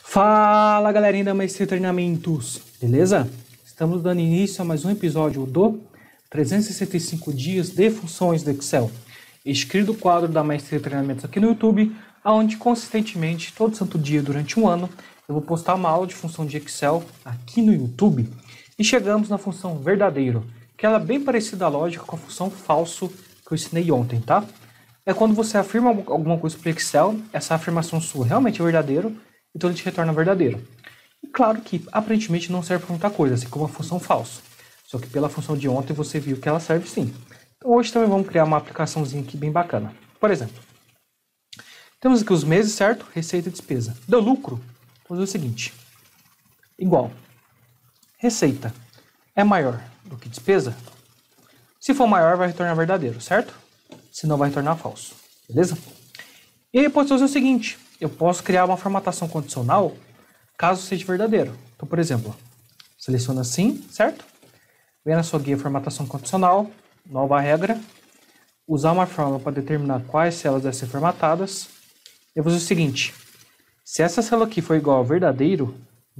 Fala galerinha da Maestria Treinamentos, beleza? Estamos dando início a mais um episódio do 365 dias de funções do Excel, escrito quadro da Maestria Treinamentos aqui no YouTube, onde consistentemente, todo santo dia durante um ano, eu vou postar uma aula de função de Excel aqui no YouTube. E chegamos na função verdadeiro, que ela é bem parecida à lógica com a função falso que eu ensinei ontem, tá? É quando você afirma alguma coisa para o Excel, essa afirmação sua realmente é verdadeira, então ele te retorna verdadeiro. E claro que aparentemente não serve para muita coisa, assim como a função falso. Só que pela função de ontem você viu que ela serve sim. Então hoje também vamos criar uma aplicaçãozinha aqui bem bacana. Por exemplo, temos aqui os meses, certo? Receita e despesa. Deu lucro? Vamos fazer o seguinte. Igual. Receita é maior do que despesa? Se for maior vai retornar verdadeiro, certo? Se não vai retornar falso. Beleza? E aí eu posso fazer o seguinte. Eu posso criar uma formatação condicional caso seja verdadeiro. Então, por exemplo, seleciona assim, certo? Vem na sua guia formatação condicional, nova regra, usar uma fórmula para determinar quais células devem ser formatadas. Eu vou fazer o seguinte, se essa célula aqui for igual a verdadeiro,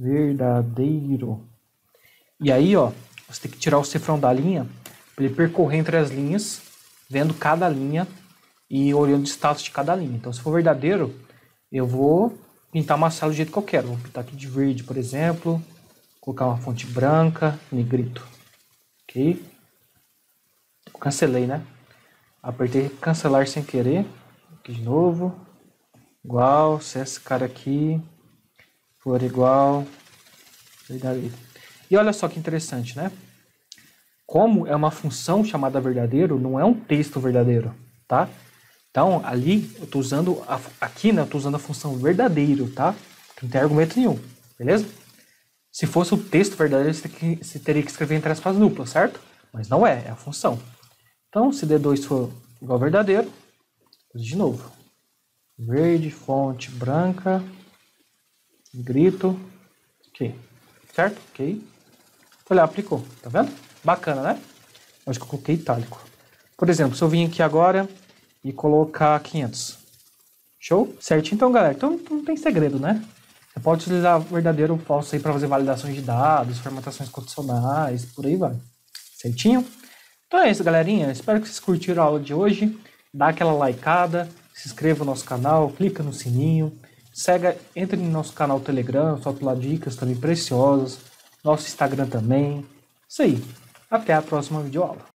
e aí, ó, você tem que tirar o cifrão da linha para ele percorrer entre as linhas, vendo cada linha e olhando o status de cada linha. Então, se for verdadeiro, eu vou pintar uma célula do jeito que eu quero. Vou pintar aqui de verde, por exemplo. Colocar uma fonte branca, negrito. Ok? Cancelei, né? Apertei cancelar sem querer. Aqui de novo. Igual. Se esse cara aqui for igual. Verdadeiro. E olha só que interessante, né? Como é uma função chamada verdadeiro, não é um texto verdadeiro, tá? Então, ali, eu estou usando, aqui, né, eu estou usando a função verdadeiro, tá? Não tem argumento nenhum, beleza? Se fosse o texto verdadeiro, você teria que escrever entre aspas duplas, certo? Mas não é, é a função. Então, se D2 for igual a verdadeiro, de novo. Verde, fonte branca, grito, ok. Certo? Ok. Olha, aplicou, tá vendo? Bacana, né? Acho que eu coloquei itálico. Por exemplo, se eu vim aqui agora e colocar 500. Show? Certo? Então, galera, então não tem segredo, né? Você pode utilizar verdadeiro ou falso aí para fazer validações de dados, formatações condicionais, por aí vai. Certinho? Então é isso, galerinha. Espero que vocês curtiram a aula de hoje. Dá aquela likeada, se inscreva no nosso canal, clica no sininho, entre no nosso canal Telegram, solto lá dicas também preciosas, nosso Instagram também. Isso aí. Até a próxima videoaula.